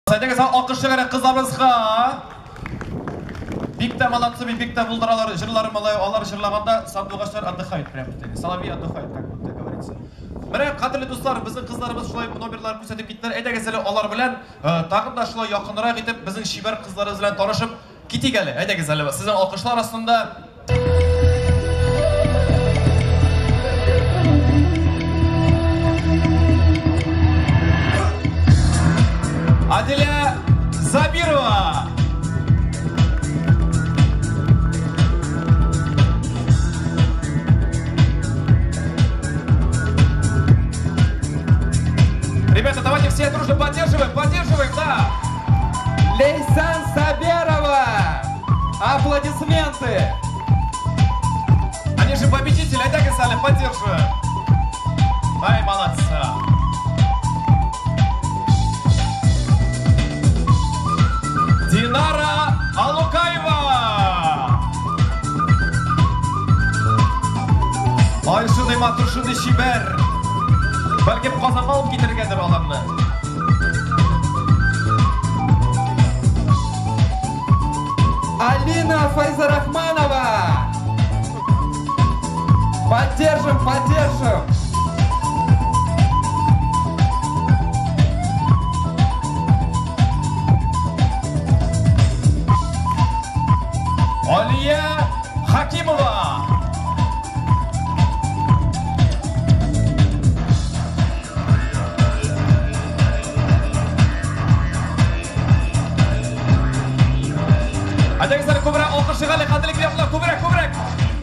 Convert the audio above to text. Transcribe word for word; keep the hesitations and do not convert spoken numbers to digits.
Saydaga sağ akışı gerek kızlarımızga. Bikte malatsı bir bikte bulduralar, jırları malay, onlar jırlaganda sandугачтар отдыхают прямо в Соловьи отдыхают, как будто говорится. Міне, қадірлі достар, біздің қыздарымыз шулай номерларын көрсетіп кеттілер. Әйдә кеселі олар білән тағын да шулай якынырақ етіп, біздің шибар қыздарымыз білән танышып кетейік әлі. Әйдә кеселі. Сіздің алқышлар астында Аделя Забирова. Ребята, давайте все дружно поддерживаем, поддерживаем, да! Лейсан Сабирова! Аплодисменты! Они же победители, а так и стали, поддерживаем! Ай, молодцы! Динара Алукаева! Ай, шуный матур, шуный шибер! Бәлкем Казанға алып кетергендер аларны. Алина Файзарахманова! Поддержим, поддержим! Алия Хакимова! Әдәгіздер көбірек оқыршыға әлі қаділік рияқлар, көбірек, көбірек!